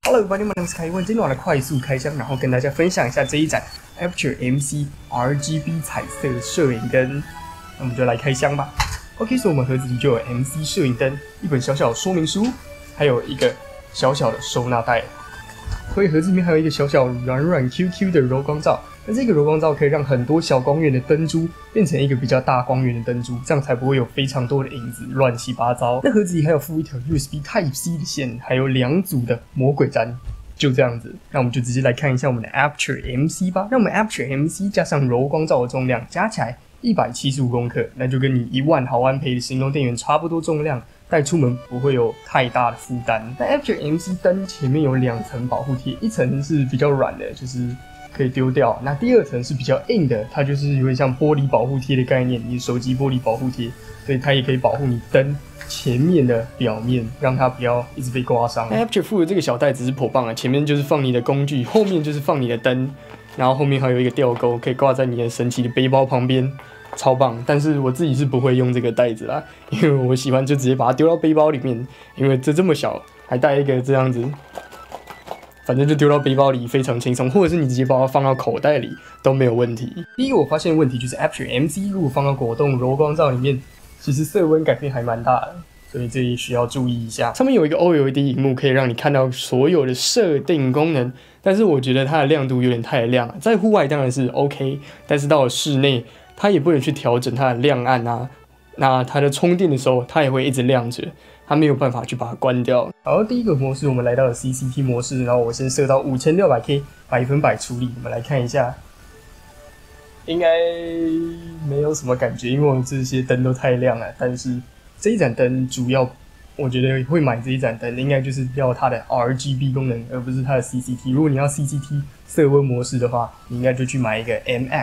Hello everybody, my name is 凯文。今天我来快速开箱，然后跟大家分享一下这一盏 Aputure MC RGB 彩色摄影灯。那我们就来开箱吧。OK， 所以我们盒子里就有 MC 摄影灯，一本小小的说明书，还有一个小小的收纳袋。所以盒子里面还有一个小小软 QQ 的柔光罩。那这个柔光罩可以让很多小光源的灯珠变成一个比较大光源的灯珠，这样才不会有非常多的影子乱七八糟。那盒子里还有附一条 USB Type-C 的线，还有2组的魔鬼毡，就这样子。那我们就直接来看一下我们的 Aputure MC 吧。那我们 Aputure MC 加上柔光罩的重量加起来175公克，那就跟你1万毫安培的行动电源差不多重量，带出门不会有太大的负担。那 Aputure MC 灯前面有2层保护贴，一层是比较软的，就是可以丢掉。那第2层是比较硬的，它就是有点像玻璃保护贴的概念，你的手机玻璃保护贴，所以它也可以保护你灯前面的表面，让它不要一直被刮伤。Aputure 附的这个小袋子是颇棒的，前面就是放你的工具，后面就是放你的灯，然后后面还有一个吊钩，可以挂在你的神奇的背包旁边，超棒。但是我自己是不会用这个袋子啦，因为我喜欢就直接把它丢到背包里面，因为这么小，还带一个这样子。反正就丢到背包里非常轻松，或者是你直接把它放到口袋里都没有问题。第一个我发现的问题就是 Aputure MC 如果放到果冻柔光罩里面，其实色温改变还蛮大的，所以这里需要注意一下。上面有一个 OLED 萤幕，可以让你看到所有的设定功能，但是我觉得它的亮度有点太亮了。在户外当然是 OK， 但是到了室内，它也不能去调整它的亮暗啊。那它的充电的时候，它也会一直亮着。它没有办法去把它关掉。好，第一个模式我们来到了 CCT 模式，然后我先设到5600K 100%处理。我们来看一下，应该没有什么感觉，因为我这些灯都太亮了。但是这一盏灯主要，我觉得会买这一盏灯，应该就是要它的 RGB 功能，而不是它的 CCT。如果你要 CCT 色温模式的话，你应该就去买一个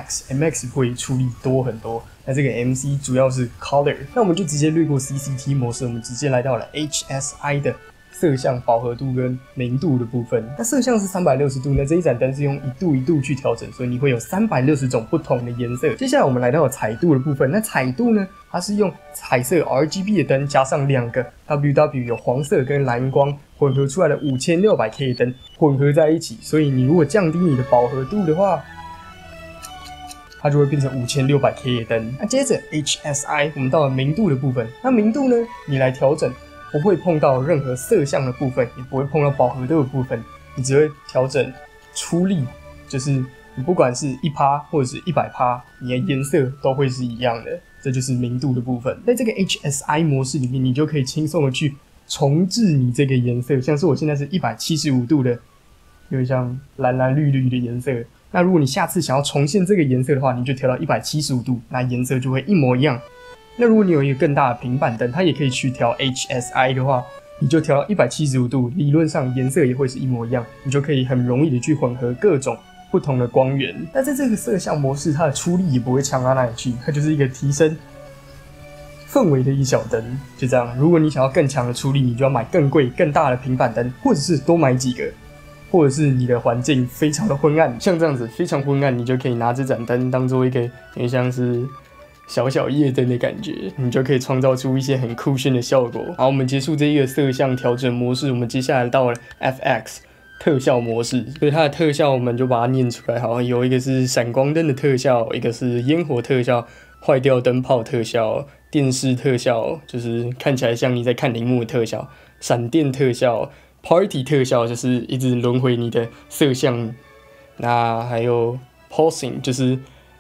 MX 会处理多很多。那这个 MC 主要是 Color， 那我们就直接略过 CCT 模式，我们直接来到了 HSI 的色相饱和度跟明度的部分。那色相是360度，那这一盏灯是用1度1度去调整，所以你会有360种不同的颜色。接下来我们来到了彩度的部分，那彩度呢，它是用彩色 RGB 的灯加上2个 WW 有黄色跟蓝光混合出来的5600K 的灯混合在一起，所以你如果降低你的饱和度的话，它就会变成5600K 的灯。那接着 HSI， 我们到了明度的部分。那明度呢，你来调整，不会碰到任何色相的部分，也不会碰到饱和度的部分，你只会调整出力，就是你不管是1%或者是100%，你的颜色都会是一样的。这就是明度的部分。在这个 HSI 模式里面，你就可以轻松的去重置你这个颜色，像是我现在是175度的，有点像蓝蓝绿绿的颜色。那如果你下次想要重现这个颜色的话，你就调到175度，那颜色就会一模一样。那如果你有一个更大的平板灯，它也可以去调 HSI 的话，你就调到175度，理论上颜色也会是一模一样，你就可以很容易的去混合各种不同的光源。那在这个色相模式，它的出力也不会强到哪里去，它就是一个提升氛围的一小灯，就这样。如果你想要更强的出力，你就要买更贵、更大的平板灯，或者是多买几个。或者是你的环境非常的昏暗，像这样子非常昏暗，你就可以拿这盏灯当做一个有点像是小小夜灯的感觉，你就可以创造出一些很酷炫的效果。好，我们结束这一个色相调整模式，我们接下来到了 FX 特效模式，所以它的特效我们就把它念出来。好，有一个是闪光灯的特效，一个是烟火特效，坏掉灯泡特效，电视特效，就是看起来像你在看荧幕的特效，闪电特效。Party 特效就是一直轮回你的色相，那还有 Pulsing 就是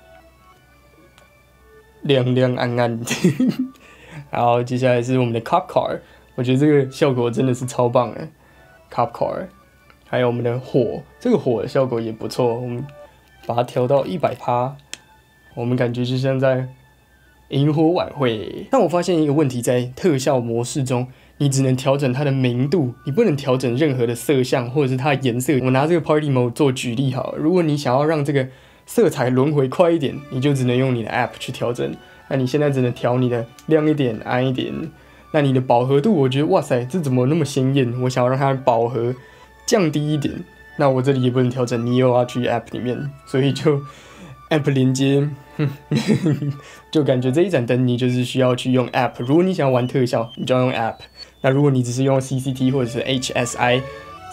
亮亮暗暗。然后接下来是我们的 Cop Car， 我觉得这个效果真的是超棒的 Cop Car， 还有我们的火，这个火的效果也不错，我们把它调到100%，我们感觉就像在萤火晚会。但我发现一个问题，在特效模式中，你只能调整它的明度，你不能调整任何的色相或者是它的颜色。我拿这个 Party Mode 做举例好了，如果你想要让这个色彩轮回快一点，你就只能用你的 App 去调整。那你现在只能调你的亮一点、暗一点。那你的饱和度，我觉得哇塞，这怎么那么鲜艳？我想要让它的饱和降低一点，那我这里也不能调整，你又要去 App 里面，所以就 App 连接。就感觉这一盏灯你就是需要去用 App， 如果你想要玩特效，你就要用 App。那如果你只是用 CCT 或者是 HSI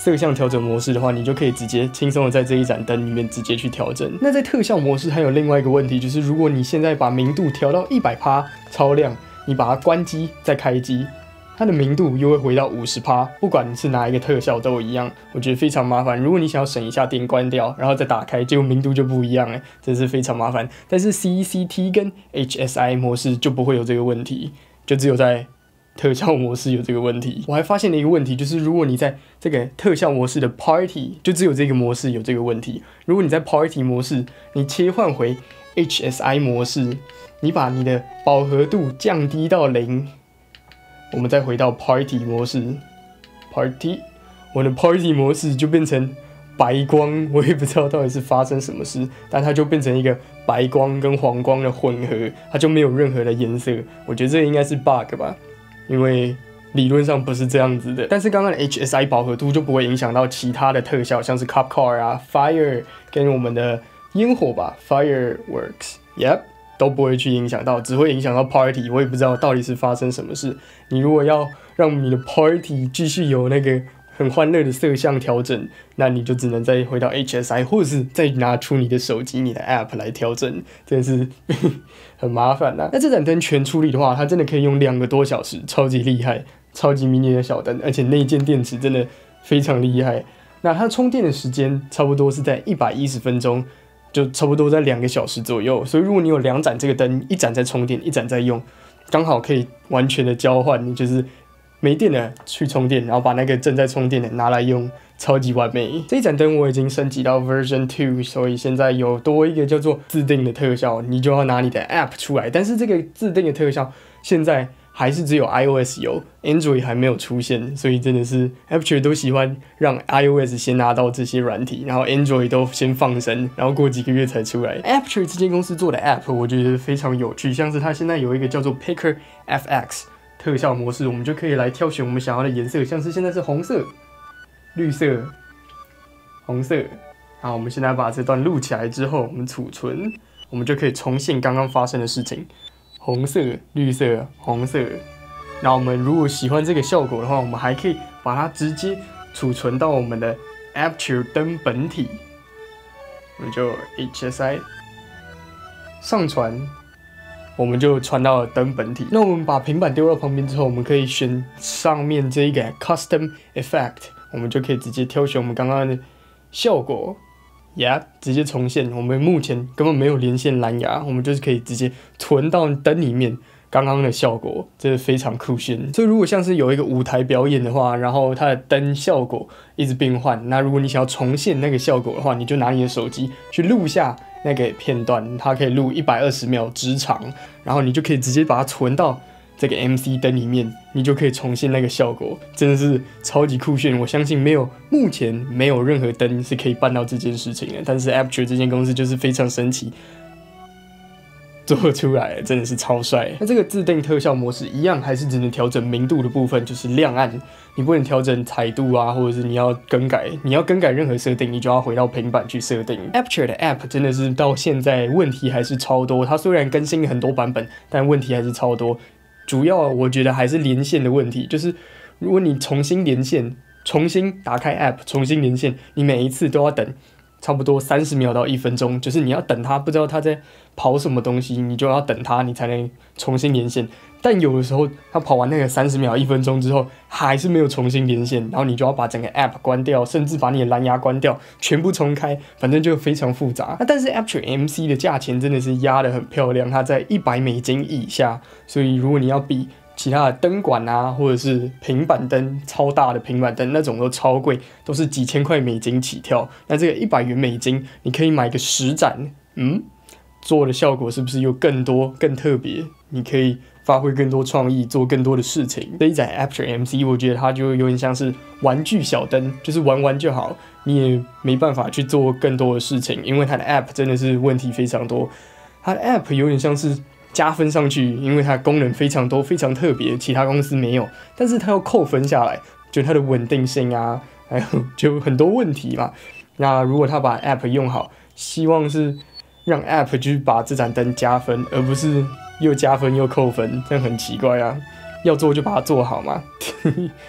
色相调整模式的话，你就可以直接轻松的在这一盏灯里面直接去调整。那在特效模式还有另外一个问题，就是如果你现在把明度调到100%超亮，你把它关机再开机，它的明度又会回到50%，不管是哪一个特效都一样，我觉得非常麻烦。如果你想要省一下电关掉，然后再打开，结果明度就不一样了，真是非常麻烦。但是 CCT 跟 HSI 模式就不会有这个问题，就只有在特效模式有这个问题。我还发现了一个问题，就是如果你在这个特效模式的 Party， 就只有这个模式有这个问题。如果你在 Party 模式，你切换回 HSI 模式，你把你的饱和度降低到0。我们再回到 Party 模式 ，Party， 我的 Party 模式就变成白光，我也不知道到底是发生什么事，但它就变成一个白光跟黄光的混合，它就没有任何的颜色。我觉得这应该是 bug 吧，因为理论上不是这样子的。但是刚刚的 HSI 饱和度就不会影响到其他的特效，像是 Cop Car 啊、Fire 跟我们的烟火吧 ，Fireworks，Yep。都不会去影响到，只会影响到 Party。我也不知道到底是发生什么事。你如果要让你的 Party 继续有那个很欢乐的色相调整，那你就只能再回到 HSI， 或者是再拿出你的手机、你的 App 来调整，真的是很麻烦啦。那这盏灯全出力的话，它真的可以用2个多小时，超级厉害，超级迷你的小灯，而且内建电池真的非常厉害。那它充电的时间差不多是在110分钟。就差不多在2个小时左右，所以如果你有2盏这个灯，一盏在充电，一盏在用，刚好可以完全的交换。你就是没电了去充电，然后把那个正在充电的拿来用，超级完美。这一盏灯我已经升级到 Version 2，所以现在有多一个叫做自定的特效，你就要拿你的 App 出来。但是这个自定的特效现在还是只有 iOS 有 ，Android 还没有出现，所以真的是 Aperture 都喜欢让 iOS 先拿到这些软体，然后 Android 都先放生，然后过几个月才出来。Aperture 这间公司做的 App 我觉得非常有趣，像是它现在有一个叫做 Picker FX 特效模式，我们就可以来挑选我们想要的颜色，像是现在是红色、绿色、红色。好，我们现在把这段录起来之后，我们储存，我们就可以重现刚刚发生的事情。红色、绿色、红色。那我们如果喜欢这个效果的话，我们还可以把它直接储存到我们的 Aperture 灯本体，我们就 HSI 上传，我们就传到了灯本体。那我们把平板丢到旁边之后，我们可以选上面这一个 Custom Effect， 我们就可以直接挑选我们刚刚的效果。直接重现。我们目前根本没有连线蓝牙，我们就是可以直接存到灯里面刚刚的效果，这是非常酷炫。所以如果像是有一个舞台表演的话，然后它的灯效果一直变换，那如果你想要重现那个效果的话，你就拿你的手机去录下那个片段，它可以录120秒之长，然后你就可以直接把它存到这个 MC 灯里面，你就可以重现那个效果，真的是超级酷炫。我相信目前没有任何灯是可以办到这件事情的，但是 Aperture 这间公司就是非常神奇，做出来了，真的是超帅。那这个自定特效模式一样，还是只能调整明度的部分，就是亮暗，你不能调整彩度啊，或者是你要更改任何设定，你就要回到平板去设定。Aperture 的 App 真的是到现在问题还是超多，它虽然更新了很多版本，但问题还是超多。主要我觉得还是连线的问题，就是如果你重新连线、重新打开 App、重新连线，你每一次都要等差不多30秒到1分钟，就是你要等它，不知道它在跑什么东西，你就要等它，你才能重新连线。但有的时候它跑完那个30秒、1分钟之后，还是没有重新连线，然后你就要把整个 App 关掉，甚至把你的蓝牙关掉，全部重开，反正就非常复杂。但是 Aperture MC 的价钱真的是压得很漂亮，它在$100以下，所以如果你要比其他的灯管啊，或者是平板灯，超大的平板灯那种都超贵，都是几千块美金起跳。那这个$100，你可以买个10盏，做的效果是不是又更多、更特别？你可以发挥更多创意，做更多的事情。这一盏 Aperture MC， 我觉得它就有点像是玩具小灯，就是玩玩就好，你也没办法去做更多的事情，因为它的 App 真的是问题非常多。它的 App 有点像是加分上去，因为它的功能非常多、非常特别，其他公司没有，但是它要扣分下来，就它的稳定性啊，还有就很多问题嘛。那如果他把 App 用好，希望是让 App 去把这盏灯加分，而不是又加分又扣分，这样很奇怪啊。要做就把它做好嘛。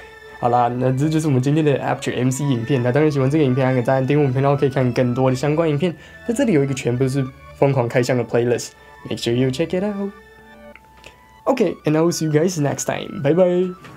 好啦，那这就是我们今天的 Aperture MC 影片。那当然喜欢这个影片，按个赞，订阅我们频道可以看更多的相关影片。在这里有一个全部是疯狂开箱的 playlist，make sure you check it out. Okay, and I will see you guys next time. Bye bye.